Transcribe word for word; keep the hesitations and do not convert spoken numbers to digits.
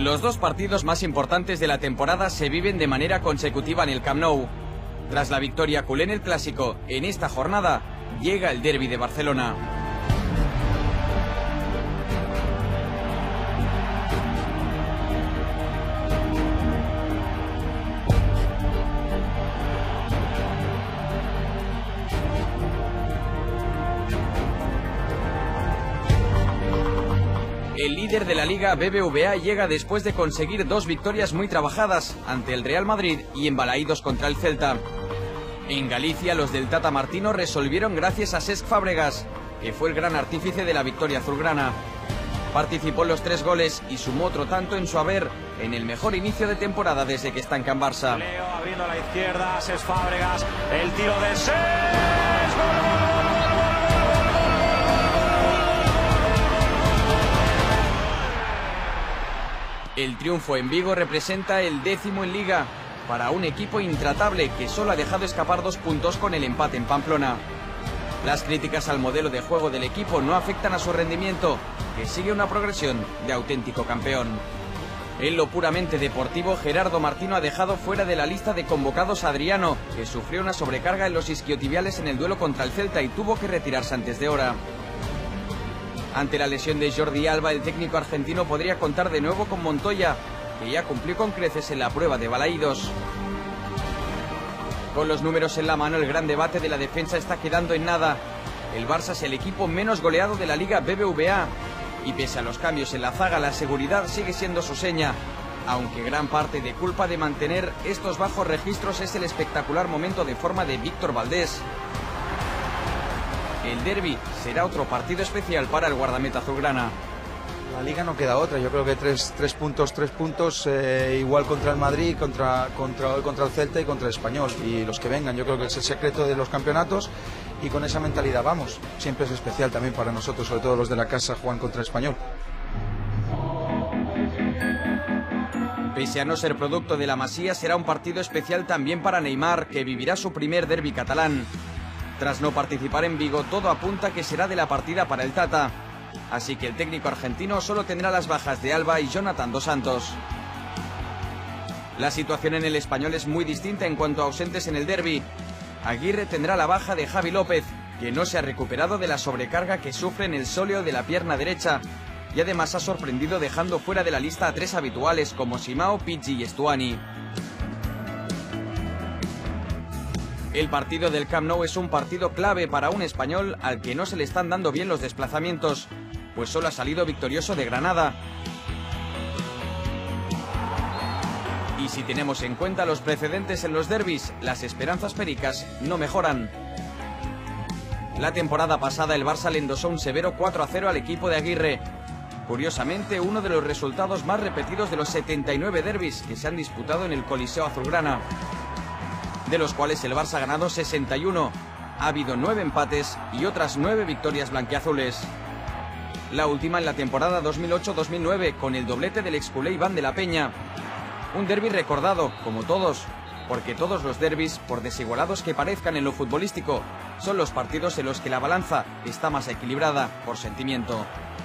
Los dos partidos más importantes de la temporada se viven de manera consecutiva en el Camp Nou. Tras la victoria culé en el Clásico, en esta jornada llega el Derbi de Barcelona. El líder de la Liga, B B V A, llega después de conseguir dos victorias muy trabajadas ante el Real Madrid y en Balaídos contra el Celta. En Galicia, los del Tata Martino resolvieron gracias a Cesc Fábregas, que fue el gran artífice de la victoria azulgrana. Participó en los tres goles y sumó otro tanto en su haber en el mejor inicio de temporada desde que está en Can Barça. Leo abriendo a la izquierda, Cesc Fábregas, el tiro de Cesc. ¡Gol! El triunfo en Vigo representa el décimo en Liga para un equipo intratable que solo ha dejado escapar dos puntos con el empate en Pamplona. Las críticas al modelo de juego del equipo no afectan a su rendimiento, que sigue una progresión de auténtico campeón. En lo puramente deportivo, Gerardo Martino ha dejado fuera de la lista de convocados a Adriano, que sufrió una sobrecarga en los isquiotibiales en el duelo contra el Celta y tuvo que retirarse antes de hora. Ante la lesión de Jordi Alba, el técnico argentino podría contar de nuevo con Montoya, que ya cumplió con creces en la prueba de Balaídos. Con los números en la mano, el gran debate de la defensa está quedando en nada. El Barça es el equipo menos goleado de la Liga B B V A, y pese a los cambios en la zaga, la seguridad sigue siendo su seña, aunque gran parte de culpa de mantener estos bajos registros es el espectacular momento de forma de Víctor Valdés. El derbi será otro partido especial para el guardameta azulgrana. La Liga no queda otra, yo creo que tres, tres puntos, tres puntos, eh, igual contra el Madrid, contra, contra, contra el Celta y contra el Español. Y los que vengan, yo creo que es el secreto de los campeonatos y con esa mentalidad vamos. Siempre es especial también para nosotros, sobre todo los de la casa, juegan contra el Español. Pese a no ser producto de la Masía, será un partido especial también para Neymar, que vivirá su primer derbi catalán. Tras no participar en Vigo, todo apunta que será de la partida para el Tata. Así que el técnico argentino solo tendrá las bajas de Alba y Jonathan dos Santos. La situación en el Español es muy distinta en cuanto a ausentes en el derbi. Aguirre tendrá la baja de Javi López, que no se ha recuperado de la sobrecarga que sufre en el sóleo de la pierna derecha, y además ha sorprendido dejando fuera de la lista a tres habituales como Simao, Pizzi y Stuani. El partido del Camp Nou es un partido clave para un español al que no se le están dando bien los desplazamientos, pues solo ha salido victorioso de Granada. Y si tenemos en cuenta los precedentes en los derbis, las esperanzas pericas no mejoran. La temporada pasada el Barça le endosó un severo cuatro a cero al equipo de Aguirre. Curiosamente, uno de los resultados más repetidos de los setenta y nueve derbis que se han disputado en el Coliseo azulgrana, de los cuales el Barça ha ganado sesenta y uno. Ha habido nueve empates y otras nueve victorias blanquiazules. La última en la temporada dos mil ocho dos mil nueve, con el doblete del exculé Iván de la Peña. Un derbi recordado, como todos, porque todos los derbis, por desigualados que parezcan en lo futbolístico, son los partidos en los que la balanza está más equilibrada por sentimiento.